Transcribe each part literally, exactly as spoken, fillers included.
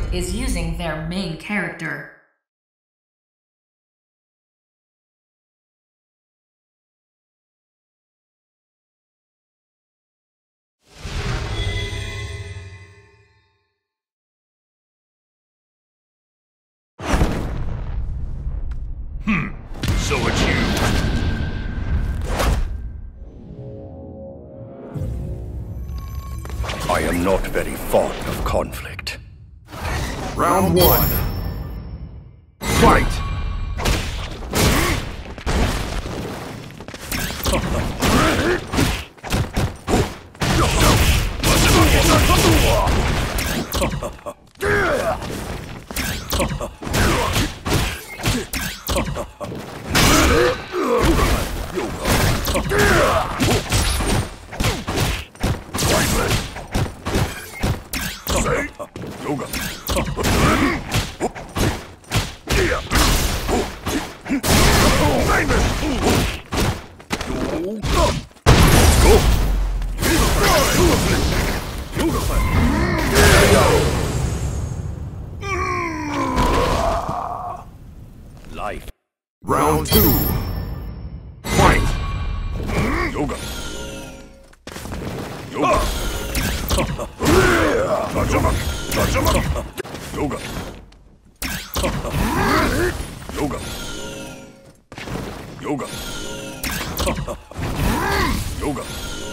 opponent is using their main character. Hmm, so it's you. I am not very fond of conflict. Round one. Fight! Yoga. Life. Round two. Fight. Yoga. Yoga. Yoga. Yoga. Yoga. Yoga.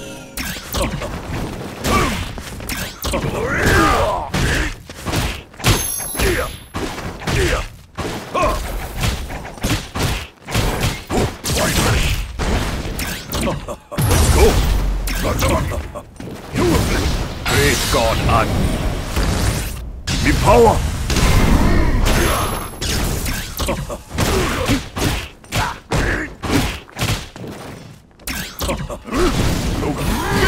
Let's go. Great God, Agni. Give me power. Yoga.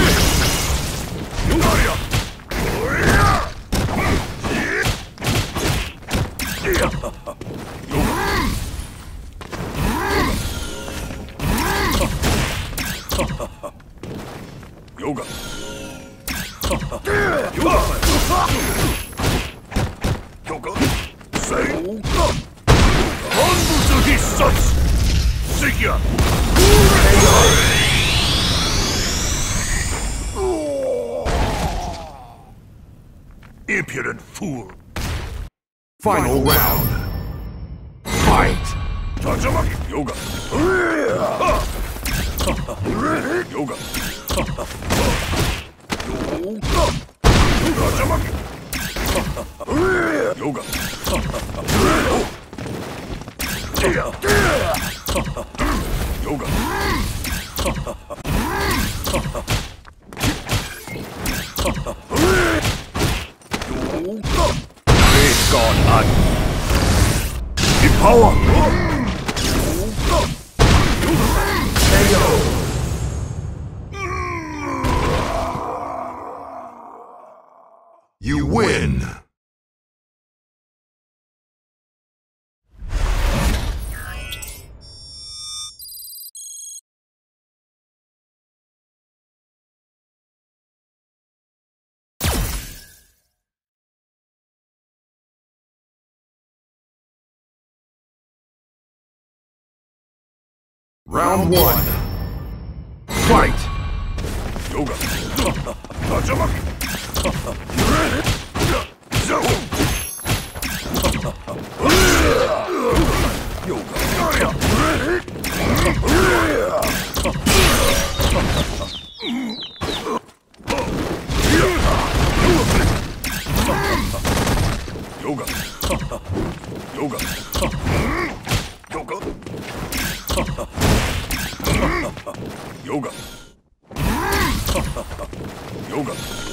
Yoga. Yoga. Say. Hanbusu Hissatsu. Sigya. Impudent fool. Final round. Fight. Tatsumaki. Yoga. Yoga. Yoga. Tatsumaki. Yoga. Yoga. Great God, Agni. Give power. You win. Round one. Fight! Yoga. Tatsumaki. Yoga. Yoga. Yoga. Yoga. Yoga. Yoga.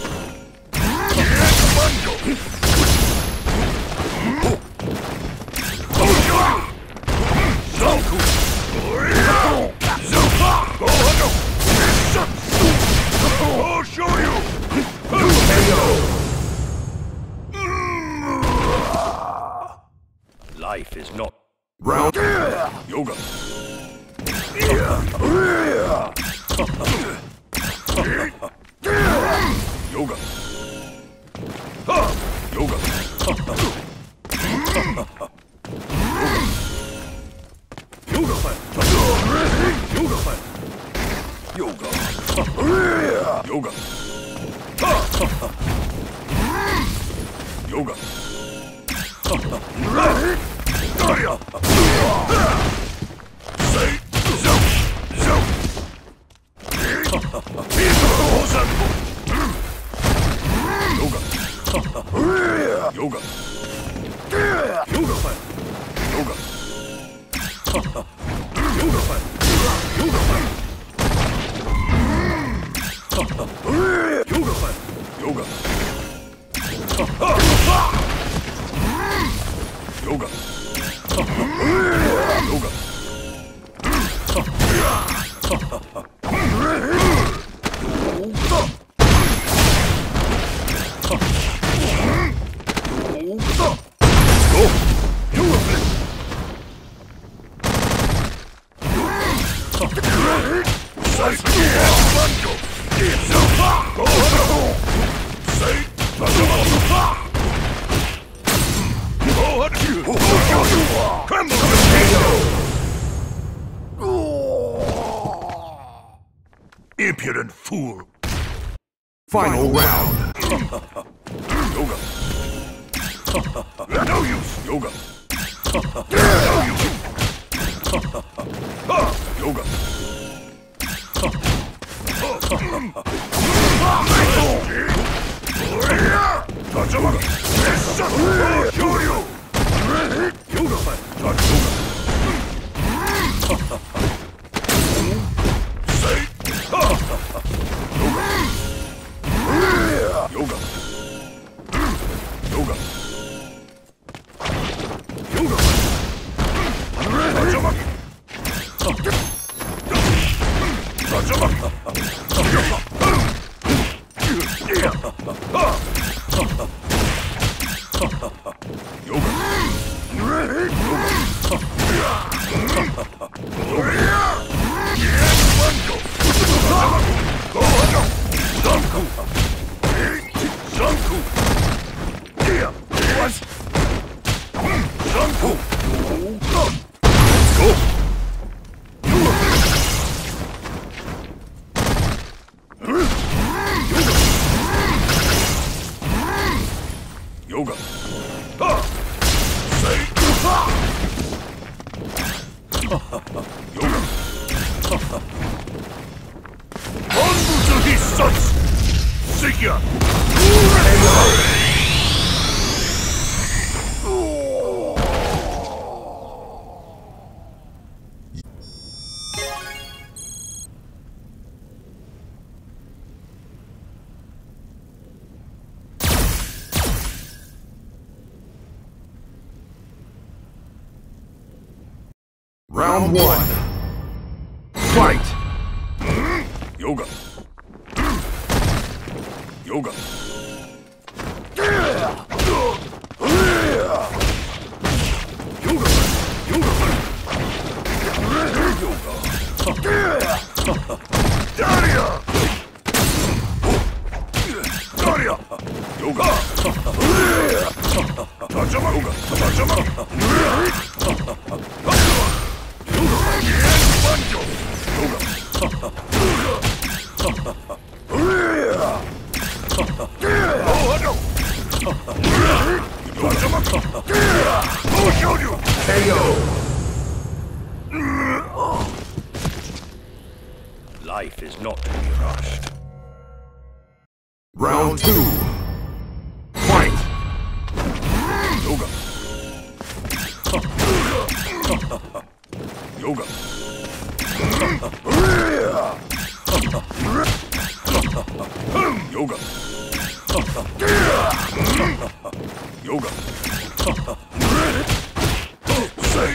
I'll show you. Life is not round. Yoga. Yoga. Yoga. Yoga. Yoga. Yoga fight. Yoga. Yoga fight. Yoga fight. Yoga fight. Yoga. Yoga. Yoga. Impudent fool! Final round! Yoga! No use! Yoga! No use! Yoga! Touch Show you! Yoga fight! Touch yoga! Say! Yoga! Yoga! Yoga! Yoga! Touch Yoga! Ah! Say! Yoga! On to his sons! See ya! Round one. Fight! Yoga. Yoga. Yoga. Yoga. Daria! Daria! Yoga. Tajama. Yoga. Tajama. K O. Life is not to be rushed. Round two. Fight. Yoga. Yoga. Yoga. Yoga. Say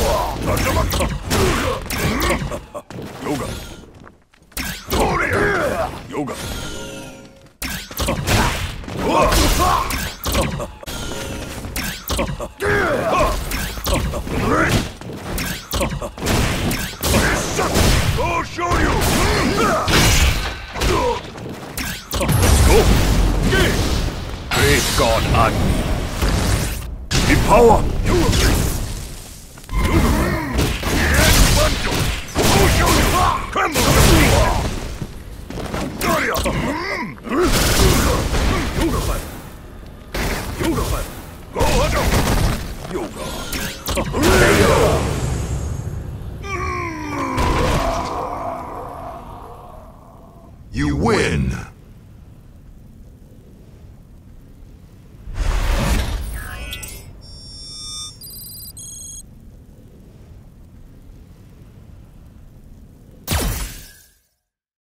Yoga. Yoga. I'll show you! Let's go! Great God Agni! In power! You will be! You will be! Banjo! I'll show you! Tremble! Daria! You will fight! You will fight! Go, Hajo! Begin.